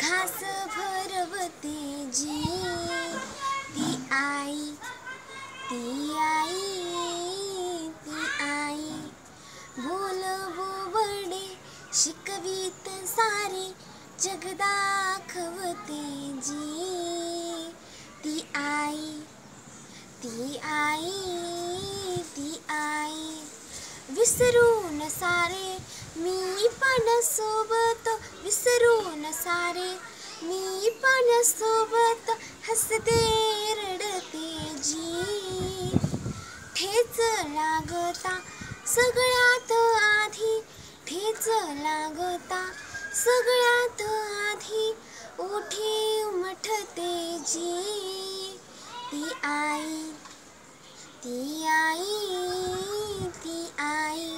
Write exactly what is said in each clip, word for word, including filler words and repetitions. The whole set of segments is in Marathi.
घास भरवते जी ती आई, ती आई, ती आई. बोल बोबडे शिकवीत सारे जग दाखवते जी ती आई, ती आई, ती आई. विसरून सारे मी पाण्यासोबत, विसरून सारे मी पाण्यासोबत हसते रडते जी. ठेच लागता सगळ्यात आधी, ठेच लागता सगळ्यात आधी ओठी उमटते जी ती आई, ती आई, ती आई.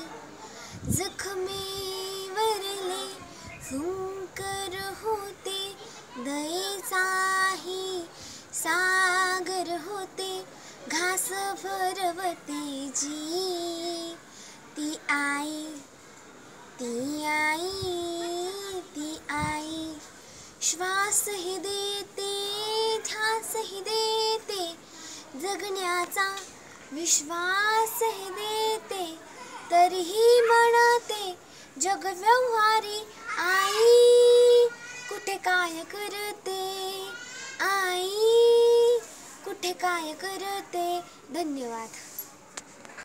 जखमेवरले फुंकर होते, दयेचाही सागर होते, घास भरवते जी ती आई, ती आई, ती आई. श्वासही देते, ध्यासही देते, जगण्याचा विश्वासही देते, तरीही म्हणते जग व्यवहारी आई कुठे काय करते, आई कुठे काय करते. धन्यवाद.